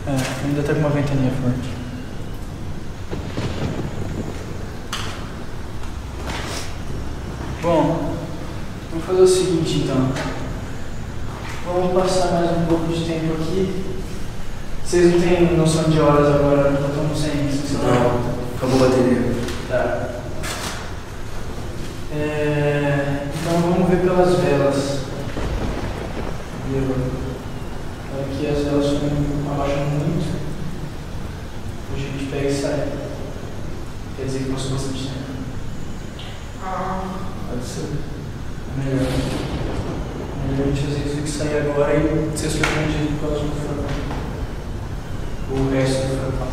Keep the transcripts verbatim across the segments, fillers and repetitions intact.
É, ainda tá com uma ventania forte. Bom, vamos fazer o seguinte então. Vamos passar mais um pouco de tempo aqui. Vocês não têm noção de horas agora, não estamos sem celular? Não, acabou a bateria. Tá. É, então vamos ver pelas velas. Aqui as velas abaixam muito. Hoje a gente pega e sai. Quer dizer que passou bastante tempo. Ah. Pode ser. Melhor. Melhor a gente fazer isso que sair agora e ser surpreendido pelas do furacão. O resto do furacão.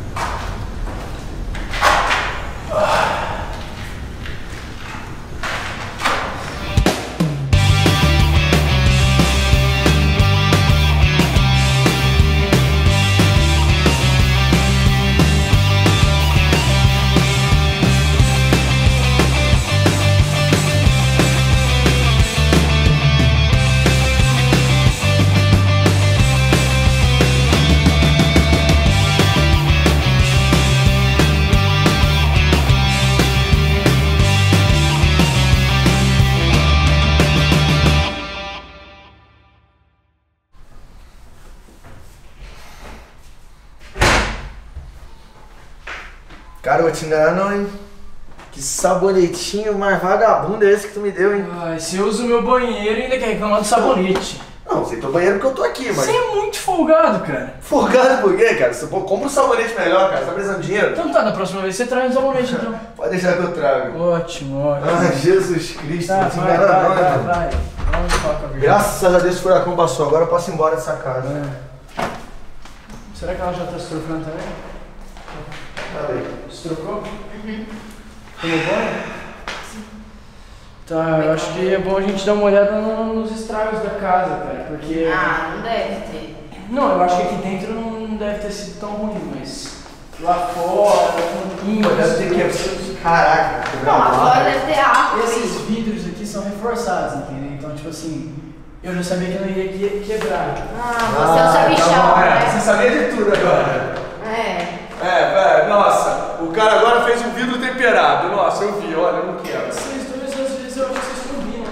Cara, eu vou te enganar não, hein? Que sabonetinho mais vagabundo é esse que tu me deu, hein? Ai, você usa o meu banheiro e ainda quer reclamar do sabonete. Não, sei teu banheiro porque eu tô aqui, mas... Você é muito folgado, cara. Folgado por quê, cara? Você compra um sabonete melhor, cara. Você tá precisando de dinheiro? Então tá, da próxima vez você traz um sabonete, então. Pode deixar que eu trago. Ótimo, ótimo. Ah, Jesus Cristo, Tá, não te vai, engana vai, não, vai, né? vai. Vamos falar com a Virgínia. Graças a Deus o furacão passou, agora eu posso ir embora dessa casa. É. Será que ela já tá se trocando também? Tá bem. Se trocou? Uhum. Tomou banho? Sim. Tá, eu acho que é bom a gente dar uma olhada no- nos estragos da casa, cara, porque... Ah, não deve ter. Não, eu acho que aqui dentro não deve ter sido tão ruim, mas lá fora, Pô, deve ter que... Caraca. Não, lá fora deve ter árvore. Esses vidros aqui são reforçados, entendeu? Então, tipo assim, eu já sabia que não iria que- quebrar. Ah, você é o sabichão, né? Você sabia de tudo agora. É. É, velho, nossa, o cara agora fez um vidro temperado. Nossa, eu vi, olha, eu não quero. Vocês dois, às vezes, eu acho que vocês combinam.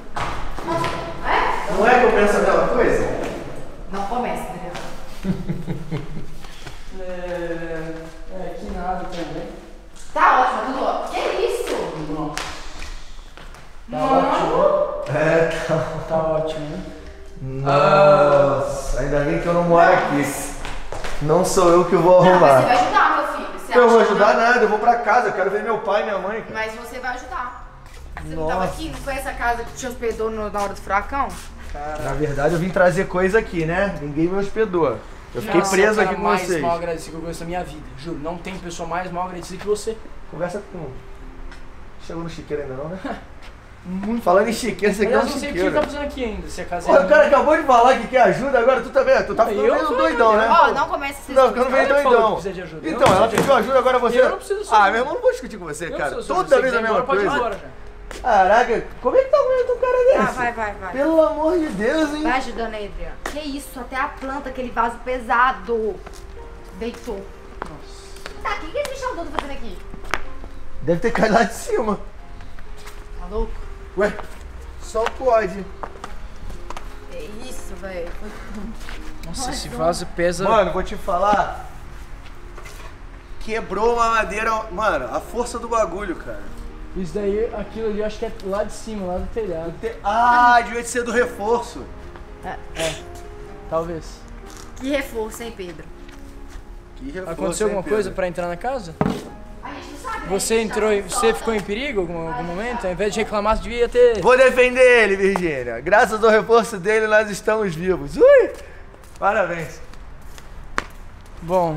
É? Não é que eu penso a mesma coisa? Não começa, entendeu? É, é, que nada também. Tá ótimo, tudo ótimo. Que isso? Nossa, tá Mano. ótimo. É, tá. Tá ótimo, né? Nossa, ainda bem que eu não moro aqui. Não sou eu que vou Não, mas você arrumar. vai ajudar, meu filho. Você Eu acha vou que ajudar não? nada, eu vou pra casa, eu quero ver meu pai e minha mãe, cara. Mas você vai ajudar. Você não tava Nossa. aqui? Não foi essa casa que te hospedou no- na hora do furacão? Na verdade, eu vim trazer coisa aqui, né? Ninguém me hospedou. Eu fiquei Nossa, preso é o aqui cara com mais vocês. mal agradecido que eu conheço na minha vida. Juro, não tem pessoa mais mal agradecida que você. Conversa com... Chegou no chiqueiro ainda não, né? Muito. Falando em chiqueiro, você quer Aliás, um não sei o que ele chiqueiro. tá fazendo aqui ainda, se a casa Olha, é o cara minha. acabou de falar que quer ajuda, agora tu também, tu tá Não, ficando eu meio fui, doidão, né? Ó, não começa esses Não, ficando meio Ela que falou que doidão. precisa de ajuda. Eu Então, não ela preciso de pediu ajuda, agora você... Eu não preciso de sua Ah, ajuda. meu irmão, não vou discutir com você, Eu cara. não preciso, Toda se vez quiser a ir mesma embora, pode ir coisa. embora, cara. Caraca, como é que tá aguentando um cara Ah, desse? vai, vai, vai. Pelo amor de Deus, hein? Vai ajudando aí, Adriano. Que isso, até a planta, aquele vaso pesado. Deitou. Nossa. Tá, o que que esse bichão todo fazendo aqui? Deve ter caído lá de cima. Tá louco? Ué, só pode. É isso, velho. Nossa, esse Nossa. vaso pesa... Mano, vou te falar. Quebrou uma madeira. Mano, a força do bagulho, cara. Isso daí, aquilo ali, eu acho que é lá de cima, lá do telhado. Te- Ah, devia ser do reforço. É, é. Talvez. Que reforço, hein, Pedro? Que reforço, Aconteceu hein, alguma Pedro? coisa pra entrar na casa? A gente não sabe, né? Você A gente entrou e tá você solta. ficou em perigo em algum, algum momento? Ao invés de reclamar, você devia ter... Vou defender ele, Virgínia. Graças ao reforço dele, nós estamos vivos. Ui! Parabéns. Bom...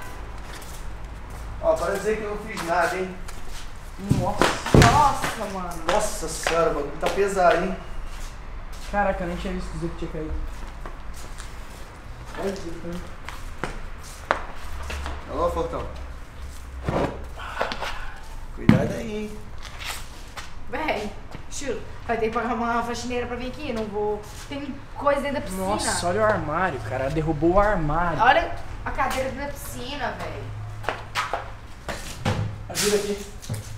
Ó, para dizer que eu não fiz nada, hein? Nossa. Nossa, mano. Nossa senhora, o bagulho tá pesado, hein? Caraca, eu nem tinha visto dizer que tinha caído. Olha isso, cara. Alô, Fortão. Cuidado aí, hein? Véi, Chu, vai ter que pagar uma faxineira pra vir aqui, não vou... Tem coisa dentro da piscina. Nossa, olha o armário, cara. Derrubou o armário. Olha, A cadeira da piscina, velho. Ajuda aqui.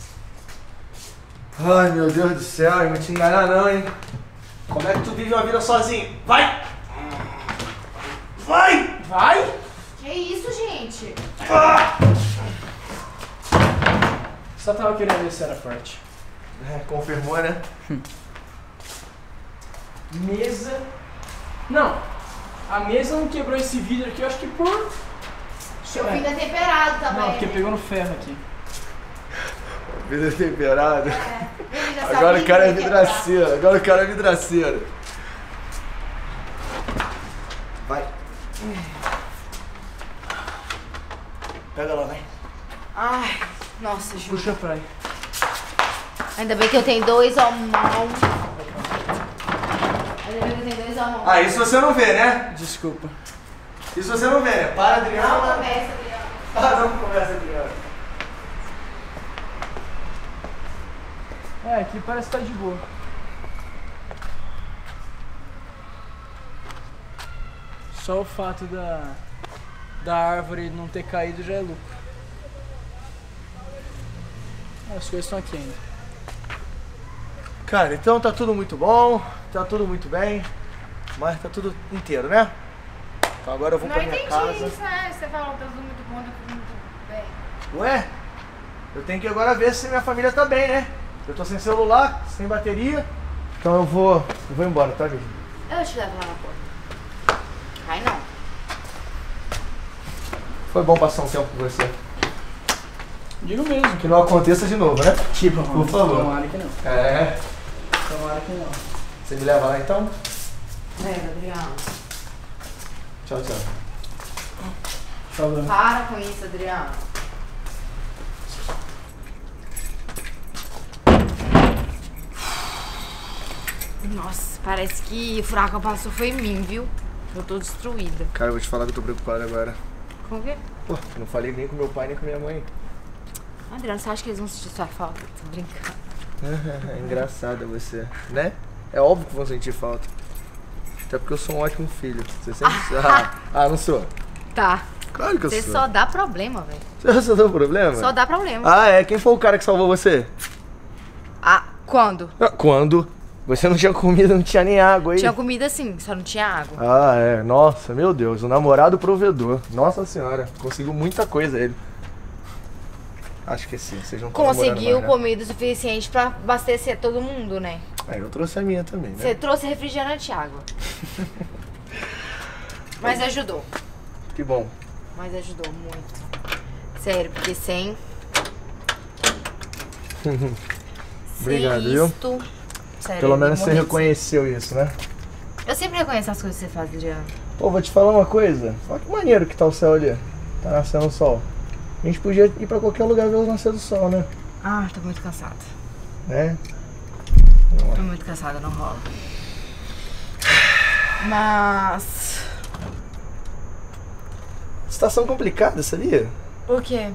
Ai, meu Deus do céu, não vou te enganar não, hein? Como é que tu vive uma vida sozinho? Vai! Vai! Vai? Que isso, gente? Ah! Só tava querendo ver se era forte. É, confirmou, né? Mesa. Não. A mesa não quebrou esse vidro aqui, eu acho que por... O vidro é temperado também. Não, porque né? pegou no ferro aqui. Vida temperada. É. Ele já Agora sabia o cara é que ia quebrar. vidraceiro. Agora o cara é vidraceiro. Vai. Pega lá, vai. Ai, nossa, Ju. Puxa pra aí. Ainda bem que eu tenho dois homens. Ainda bem que eu tenho dois homens. Ah, isso você não vê, né? Desculpa. Isso você não vê, né? Para, Não Adriana. começa, Adriano. Ah, não conversa, Adriana. É, aqui parece que tá de boa. Só o fato da, da árvore não ter caído já é lucro. As coisas estão aqui ainda. Cara, então tá tudo muito bom, tá tudo muito bem, mas tá tudo inteiro, né? Então agora eu vou Não pra minha entendi casa. isso, né? Você falou que tá tudo muito bom, tá tudo muito bem. Ué, eu tenho que agora ver se minha família tá bem, né? Eu tô sem celular, sem bateria, então eu vou, eu vou embora, tá, Vivi? Eu te levo lá na porta. Ai, não. Foi bom passar um tempo com você. Digo mesmo. Que não aconteça de novo, né? Tipo, Por favor. Tomara que não. É. Tomara que não. Você me leva lá então? É, Adriano. Tchau, tchau. Falou. Para com isso, Adriano. Nossa, parece que o furacão passou foi em mim, viu? Eu tô destruída. Cara, eu vou te falar que eu tô preocupado agora. Com o quê? Pô, eu não falei nem com meu pai nem com minha mãe. Adriano, você acha que eles vão sentir sua falta? Tô brincando. É engraçada você, né? É óbvio que vão sentir falta. Até porque eu sou um ótimo filho. Você sempre ah, ah, não sou. Tá. Claro que eu Você sou. só dá problema, velho. Você só deu problema? Só dá problema. Ah, é? Quem foi o cara que salvou você? Ah, quando? Ah, quando? Você não tinha comida, não tinha nem água aí. Tinha comida sim, só não tinha água. Ah, é. Nossa, meu Deus. O namorado provedor. Nossa senhora. Conseguiu muita coisa ele. Acho que sim. Vocês não estão namorando Conseguiu mais, né? comida o suficiente pra abastecer todo mundo, né? É, eu trouxe a minha também, né? Você trouxe refrigerante e água. Mas ajudou. Que bom. Mas ajudou muito. Sério, porque sem. Obrigado, sem viu? isto, sério, Pelo eu menos você morri de reconheceu isso, né? sede. Eu sempre reconheço as coisas que você faz, Adriano. Pô, vou te falar uma coisa. Olha que maneiro que tá o céu ali. Tá nascendo o sol. A gente podia ir pra qualquer lugar ver o nascer do sol, né? Ah, tô muito cansada. Né? Tô muito cansada, não rola. Mas. Situação complicada, sabia? O quê?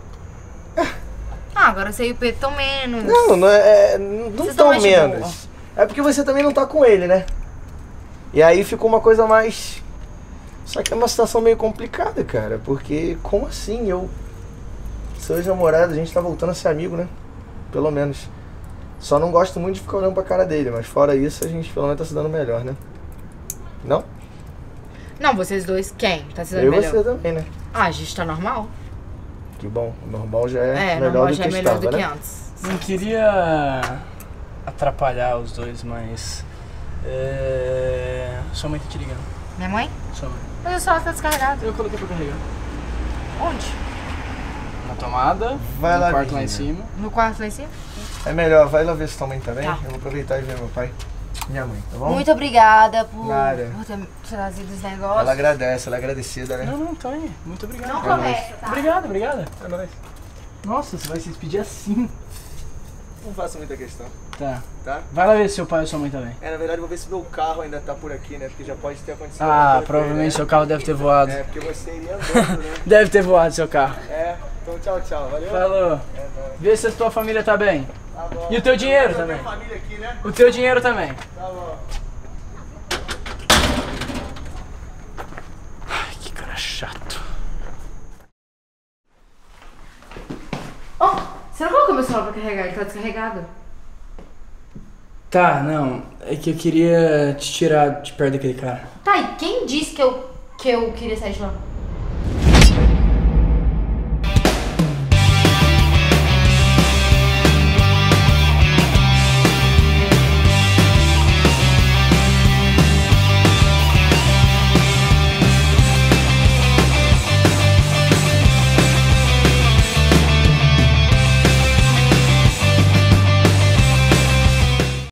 Ah, agora você e o Pedro estão menos. Não, não é. Não Vocês tão tão mais de menos. boa. É porque você também não tá com ele, né? E aí ficou uma coisa mais. Só que é uma situação meio complicada, cara. Porque como assim? Eu. Seu ex-namorado, a gente tá voltando a ser amigo, né? Pelo menos. Só não gosto muito de ficar olhando pra cara dele, mas fora isso a gente pelo menos tá se dando melhor, né? Não? Não, vocês dois, quem? Tá se dando Eu e melhor? você também, né? Ah, a gente tá normal. Que bom. O normal já é, É, melhor normal do já que é melhor estava, do que né? antes. Não queria atrapalhar os dois, mas. É... Sua mãe tá te ligando. Minha mãe? Sua mãe. Mas o celular tá descarregado. Eu coloquei pra carregar. Onde? Na tomada, Vai no lá, quarto lá em Virginia. cima. No quarto lá em cima? É melhor, vai lá ver se tua mãe tá bem. Tá. Eu vou aproveitar e ver meu pai. Minha mãe, tá bom? Muito obrigada por, Nada. por ter trazido os negócios. Ela agradece, ela é agradecida, né? Não, não, tá aí. Muito obrigado. Não É começa, nóis. tá? Obrigado, obrigado. É nóis. Nossa, você vai se despedir assim. Não faço muita questão, Tá. tá? Vai lá ver se seu pai ou sua mãe tá bem. É, na verdade, eu vou ver se meu carro ainda tá por aqui, né? Porque já pode ter acontecido. Ah, alguma coisa, provavelmente né? seu carro deve ter voado. É, porque você iria andando, né? Deve ter voado seu carro. É, então tchau, tchau. Valeu? Falou. É nóis. Vê se a tua família tá bem. Tá bom. E o teu dinheiro Eu vou ver também? a família aqui, né? O teu dinheiro também. Tá bom. Ai, que cara chato. meu celular pra carregar, ele tá descarregado. Tá, não. É que eu queria te tirar de perto daquele cara. Tá, e quem disse que eu, que eu queria sair de lá?